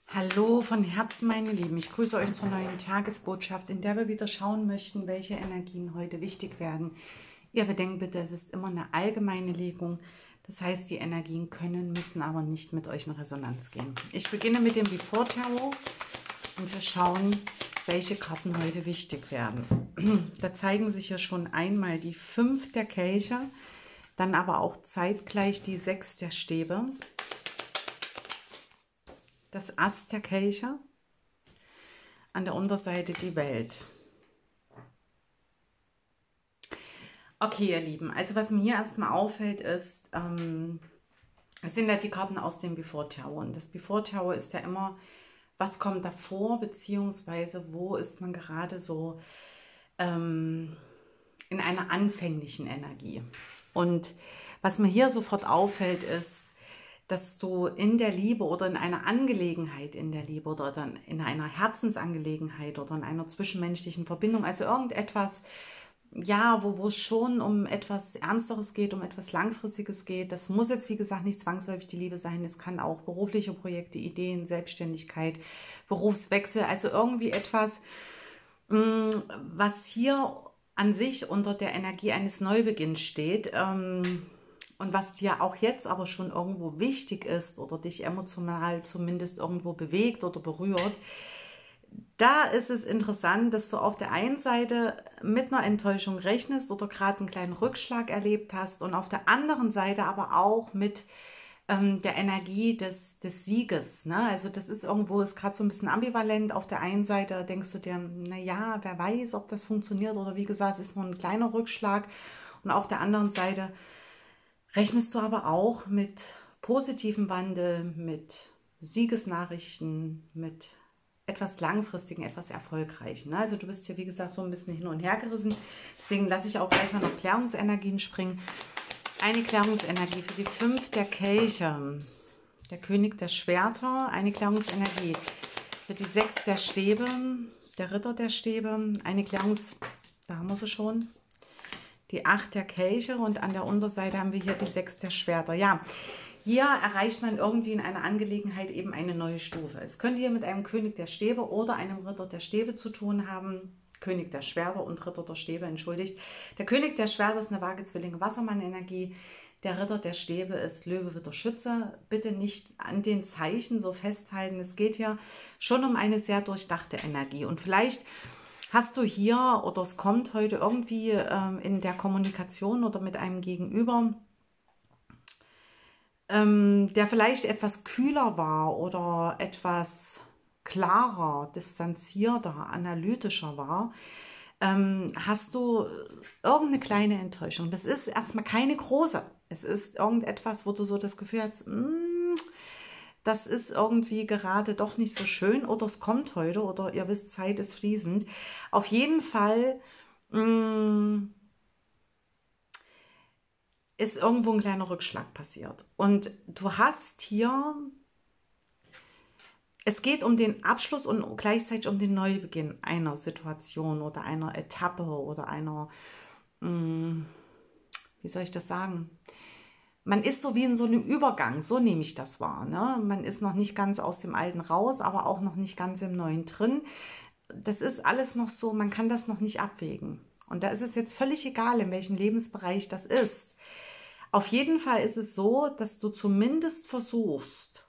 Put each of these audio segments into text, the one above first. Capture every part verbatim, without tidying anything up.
Hallo von Herzen, meine Lieben. Ich grüße euch zur neuen Tagesbotschaft, in der wir wieder schauen möchten, welche Energien heute wichtig werden. Ihr bedenkt bitte, es ist immer eine allgemeine Legung. Das heißt, die Energien können, müssen aber nicht mit euch in Resonanz gehen. Ich beginne mit dem Before Tarot und wir schauen, welche Karten heute wichtig werden. Da zeigen sich ja schon einmal die fünf der Kelche, dann aber auch zeitgleich die sechs der Stäbe, das Ass der Kelche, an der Unterseite die Welt. Okay, ihr Lieben, also was mir erstmal auffällt ist, ähm, es sind ja die Karten aus dem Before Tarot. Und das Before Tarot ist ja immer, was kommt davor, beziehungsweise wo ist man gerade so ähm, in einer anfänglichen Energie. Und was mir hier sofort auffällt ist, dass du in der Liebe oder in einer Angelegenheit in der Liebe oder dann in einer Herzensangelegenheit oder in einer zwischenmenschlichen Verbindung, also irgendetwas, ja, wo, wo es schon um etwas Ernsteres geht, um etwas Langfristiges geht. Das muss jetzt, wie gesagt, nicht zwangsläufig die Liebe sein. Es kann auch berufliche Projekte, Ideen, Selbstständigkeit, Berufswechsel, also irgendwie etwas, was hier an sich unter der Energie eines Neubeginns steht. Und was dir auch jetzt aber schon irgendwo wichtig ist oder dich emotional zumindest irgendwo bewegt oder berührt, da ist es interessant, dass du auf der einen Seite mit einer Enttäuschung rechnest oder gerade einen kleinen Rückschlag erlebt hast und auf der anderen Seite aber auch mit ähm, der Energie des, des Sieges. Ne? Also das ist irgendwo, ist gerade so ein bisschen ambivalent. Auf der einen Seite denkst du dir, naja, wer weiß, ob das funktioniert oder wie gesagt, es ist nur ein kleiner Rückschlag. Und auf der anderen Seite rechnest du aber auch mit positivem Wandel, mit Siegesnachrichten, mit etwas langfristigen, etwas erfolgreichen. Also du bist hier, wie gesagt, so ein bisschen hin und her gerissen. Deswegen lasse ich auch gleich mal noch Klärungsenergien springen. Eine Klärungsenergie für die fünf der Kelche, der König der Schwerter. Eine Klärungsenergie für die sechs der Stäbe, der Ritter der Stäbe. Eine Klärungs... Da haben wir sie schon. Die acht der Kelche und an der Unterseite haben wir hier die sechs der Schwerter. Ja, hier erreicht man irgendwie in einer Angelegenheit eben eine neue Stufe. Es könnte hier mit einem König der Stäbe oder einem Ritter der Stäbe zu tun haben. König der Schwerter und Ritter der Stäbe, entschuldigt. Der König der Schwerter ist eine Waage, Zwillinge, Wassermann-Energie. Der Ritter der Stäbe ist Löwe, Widder, Schütze. Bitte nicht an den Zeichen so festhalten. Es geht hier schon um eine sehr durchdachte Energie. Und vielleicht hast du hier oder es kommt heute irgendwie ähm, in der Kommunikation oder mit einem Gegenüber, ähm, der vielleicht etwas kühler war oder etwas klarer, distanzierter, analytischer war, ähm, hast du irgendeine kleine Enttäuschung. Das ist erstmal keine große. Es ist irgendetwas, wo du so das Gefühl hast, mh, das ist irgendwie gerade doch nicht so schön oder es kommt heute oder ihr wisst, Zeit ist fließend. Auf jeden Fall mh, ist irgendwo ein kleiner Rückschlag passiert. Und du hast hier, es geht um den Abschluss und gleichzeitig um den Neubeginn einer Situation oder einer Etappe oder einer, mh, wie soll ich das sagen? Man ist so wie in so einem Übergang, so nehme ich das wahr. Ne? Man ist noch nicht ganz aus dem Alten raus, aber auch noch nicht ganz im Neuen drin. Das ist alles noch so, man kann das noch nicht abwägen. Und da ist es jetzt völlig egal, in welchem Lebensbereich das ist. Auf jeden Fall ist es so, dass du zumindest versuchst,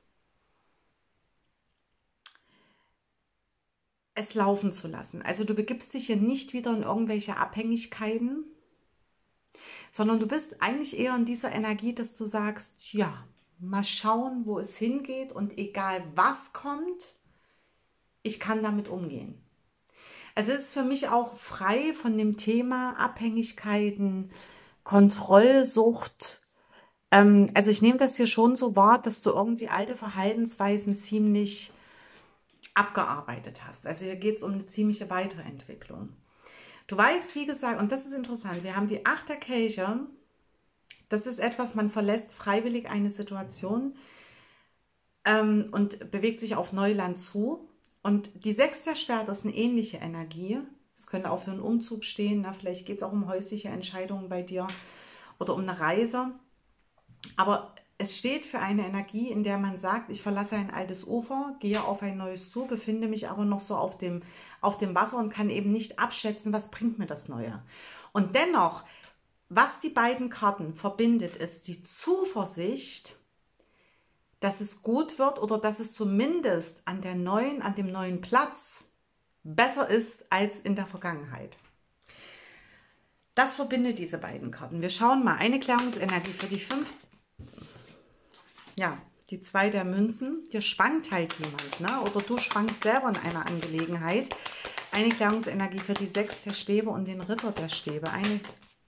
es laufen zu lassen. Also du begibst dich hier nicht wieder in irgendwelche Abhängigkeiten, sondern du bist eigentlich eher in dieser Energie, dass du sagst, ja, mal schauen, wo es hingeht und egal was kommt, ich kann damit umgehen. Also es ist für mich auch frei von dem Thema Abhängigkeiten, Kontrollsucht. Ähm, also ich nehme das hier schon so wahr, dass du irgendwie alte Verhaltensweisen ziemlich abgearbeitet hast. Also hier geht es um eine ziemliche Weiterentwicklung. Du weißt, wie gesagt, und das ist interessant, wir haben die acht der Kelche, das ist etwas, man verlässt freiwillig eine Situation ähm, und bewegt sich auf Neuland zu. Und die sechs der Schwerter ist eine ähnliche Energie. Es könnte auch für einen Umzug stehen, na, vielleicht geht es auch um häusliche Entscheidungen bei dir oder um eine Reise. Aber es steht für eine Energie, in der man sagt, ich verlasse ein altes Ufer, gehe auf ein neues zu, befinde mich aber noch so auf dem, auf dem Wasser und kann eben nicht abschätzen, was bringt mir das Neue. Und dennoch, was die beiden Karten verbindet, ist die Zuversicht, dass es gut wird oder dass es zumindest an der neuen, an dem neuen Platz besser ist als in der Vergangenheit. Das verbindet diese beiden Karten. Wir schauen mal, eine Klärungsenergie für die fünf, ja, die zwei der Münzen. Hier schwankt halt jemand, ne? Oder du schwankst selber in einer Angelegenheit. Eine Klärungsenergie für die sechs der Stäbe und den Ritter der Stäbe. Eine,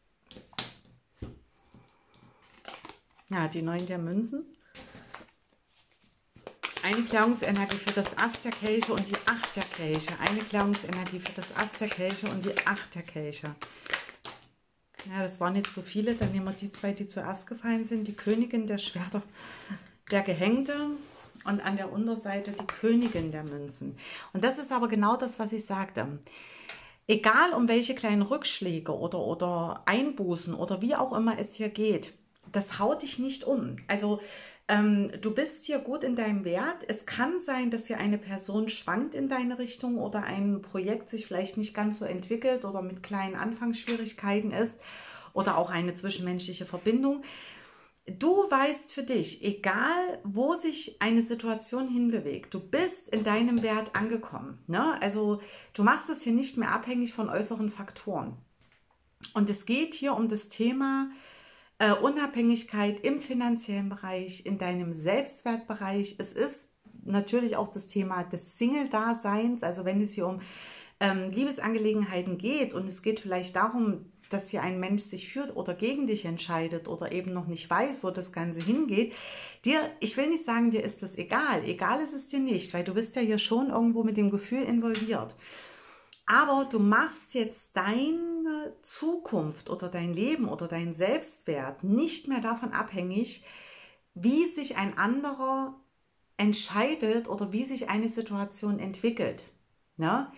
ja, die neun der Münzen. Eine Klärungsenergie für das Ass der Kelche und die acht der Kelche. Eine Klärungsenergie für das Ass der Kelche und die acht der Kelche. Ja, das waren jetzt so viele. Dann nehmen wir die zwei, die zuerst gefallen sind. Die Königin der Schwerter, der Gehängte und an der Unterseite die Königin der Münzen. Und das ist aber genau das, was ich sagte. Egal um welche kleinen Rückschläge oder, oder Einbußen oder wie auch immer es hier geht, das haut dich nicht um. Also ähm, du bist hier gut in deinem Wert. Es kann sein, dass hier eine Person schwankt in deine Richtung oder ein Projekt sich vielleicht nicht ganz so entwickelt oder mit kleinen Anfangsschwierigkeiten ist oder auch eine zwischenmenschliche Verbindung. Du weißt für dich, egal wo sich eine Situation hinbewegt, du bist in deinem Wert angekommen. Ne? Also du machst es hier nicht mehr abhängig von äußeren Faktoren. Und es geht hier um das Thema äh, Unabhängigkeit im finanziellen Bereich, in deinem Selbstwertbereich. Es ist natürlich auch das Thema des Single-Daseins. Also wenn es hier um ähm, Liebesangelegenheiten geht und es geht vielleicht darum, dass hier ein Mensch sich führt oder gegen dich entscheidet oder eben noch nicht weiß, wo das Ganze hingeht. Dir, ich will nicht sagen, dir ist das egal. Egal ist es dir nicht, weil du bist ja hier schon irgendwo mit dem Gefühl involviert. Aber du machst jetzt deine Zukunft oder dein Leben oder deinen Selbstwert nicht mehr davon abhängig, wie sich ein anderer entscheidet oder wie sich eine Situation entwickelt. Ja?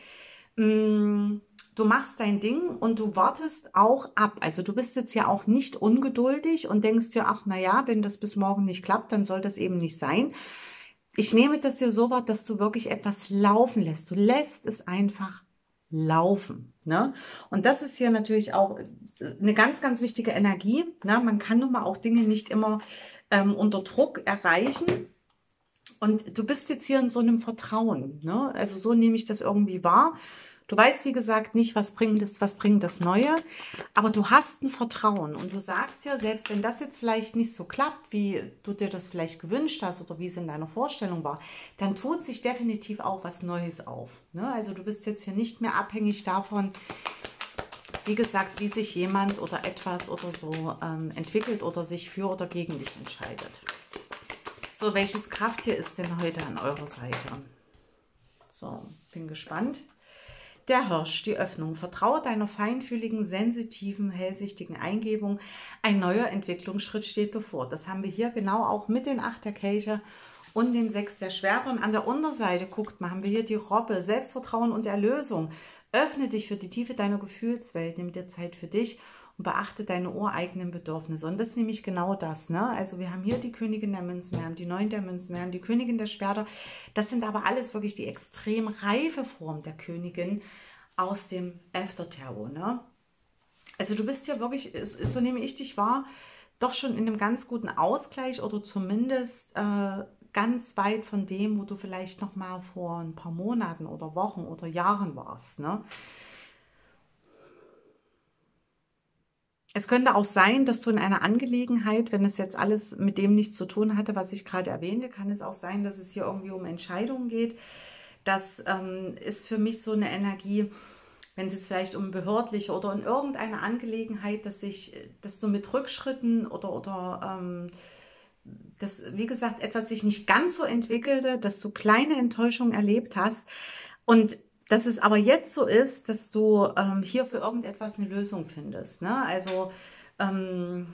Du machst dein Ding und du wartest auch ab. Also du bist jetzt ja auch nicht ungeduldig und denkst dir, ach naja, wenn das bis morgen nicht klappt, dann soll das eben nicht sein. Ich nehme das hier so wahr, dass du wirklich etwas laufen lässt. Du lässt es einfach laufen. Ne? Und das ist hier natürlich auch eine ganz, ganz wichtige Energie. Ne? Man kann nun mal auch Dinge nicht immer ähm, unter Druck erreichen. Und du bist jetzt hier in so einem Vertrauen. Ne? Also so nehme ich das irgendwie wahr. Du weißt, wie gesagt, nicht, was bringt das, was bringt das Neue, aber du hast ein Vertrauen und du sagst ja, selbst wenn das jetzt vielleicht nicht so klappt, wie du dir das vielleicht gewünscht hast oder wie es in deiner Vorstellung war, dann tut sich definitiv auch was Neues auf. Ne? Also du bist jetzt hier nicht mehr abhängig davon, wie gesagt, wie sich jemand oder etwas oder so ähm, entwickelt oder sich für oder gegen dich entscheidet. So, welches Krafttier ist denn heute an eurer Seite? So, bin gespannt. Der Hirsch, die Öffnung. Vertraue deiner feinfühligen, sensitiven, hellsichtigen Eingebung. Ein neuer Entwicklungsschritt steht bevor. Das haben wir hier genau auch mit den acht der Kelche und den sechs der Schwerter. Und an der Unterseite, guckt mal, haben wir hier die Robbe. Selbstvertrauen und Erlösung. Öffne dich für die Tiefe deiner Gefühlswelt. Nimm dir Zeit für dich und beachte deine ureigenen Bedürfnisse. Und das ist nämlich genau das. Ne? Also wir haben hier die Königin der Münzen, wir haben die neun der Münzen, wir haben die Königin der Schwerter. Das sind aber alles wirklich die extrem reife Form der Königin aus dem After-Tarot. Ne? Also du bist ja wirklich, so nehme ich dich wahr, doch schon in einem ganz guten Ausgleich oder zumindest äh, ganz weit von dem, wo du vielleicht noch mal vor ein paar Monaten oder Wochen oder Jahren warst. Ne? Es könnte auch sein, dass du in einer Angelegenheit, wenn es jetzt alles mit dem nichts zu tun hatte, was ich gerade erwähnte, kann es auch sein, dass es hier irgendwie um Entscheidungen geht. Das ähm, ist für mich so eine Energie, wenn es vielleicht um behördliche oder in irgendeiner Angelegenheit, dass, ich, dass du mit Rückschritten oder, oder ähm, dass, wie gesagt, etwas sich nicht ganz so entwickelte, dass du kleine Enttäuschungen erlebt hast und dass es aber jetzt so ist, dass du ähm, hier für irgendetwas eine Lösung findest. Ne? Also ähm,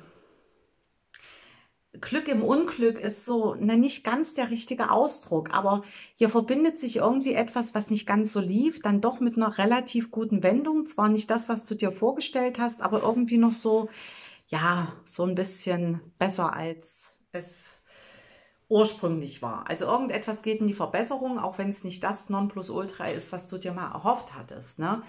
Glück im Unglück ist so, na, nicht ganz der richtige Ausdruck, aber hier verbindet sich irgendwie etwas, was nicht ganz so lief, dann doch mit einer relativ guten Wendung. Zwar nicht das, was du dir vorgestellt hast, aber irgendwie noch so, ja, so ein bisschen besser als es ursprünglich war. Also irgendetwas geht in die Verbesserung, auch wenn es nicht das Nonplusultra ist, was du dir mal erhofft hattest. Ne?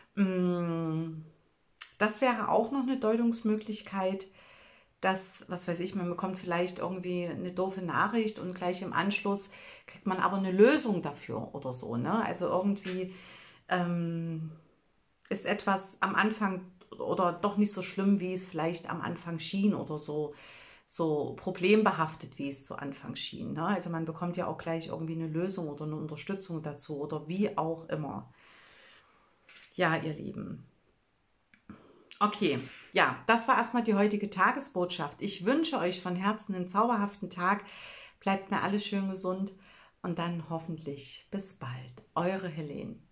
Das wäre auch noch eine Deutungsmöglichkeit, dass, was weiß ich, man bekommt vielleicht irgendwie eine doofe Nachricht und gleich im Anschluss kriegt man aber eine Lösung dafür oder so. Ne? Also irgendwie ähm, ist etwas am Anfang oder doch nicht so schlimm, wie es vielleicht am Anfang schien oder so, so problembehaftet, wie es zu Anfang schien. Ne? Also man bekommt ja auch gleich irgendwie eine Lösung oder eine Unterstützung dazu oder wie auch immer. Ja, ihr Lieben. Okay, ja, das war erstmal die heutige Tagesbotschaft. Ich wünsche euch von Herzen einen zauberhaften Tag. Bleibt mir alles schön gesund und dann hoffentlich bis bald. Eure Helene.